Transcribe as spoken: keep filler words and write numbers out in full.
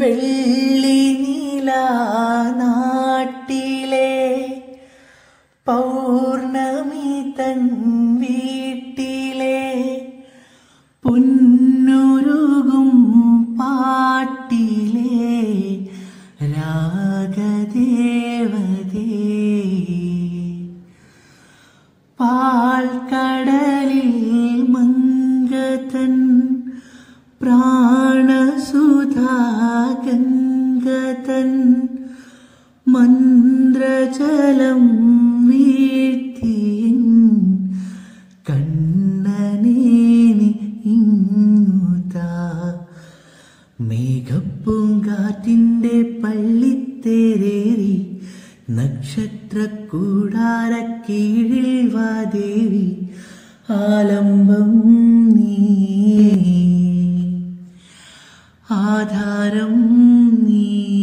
വെള്ളി നീലാനാട്ടിലെ പൗർണമി തൻ വീട്ടിലെ പൊന്നുരുകും പാട്ടിലെ രാഗദേവതേ പാൽക്കടലിൽ മംഗതൻ പ്രാണസുധാഗംഗതൻ മന്ത്രജലം വീഴ്ത്തിയിൻ കണ്ണനേനി ഇങ്ങുതാ മേഘപ്പൂങ്കാറ്റിൻ്റെ പള്ളിത്തേരേറി നക്ഷത്രക്കൂടാരക്കീഴിൽ വാ ദേവി ആലംബം നീ ആധാരം നീ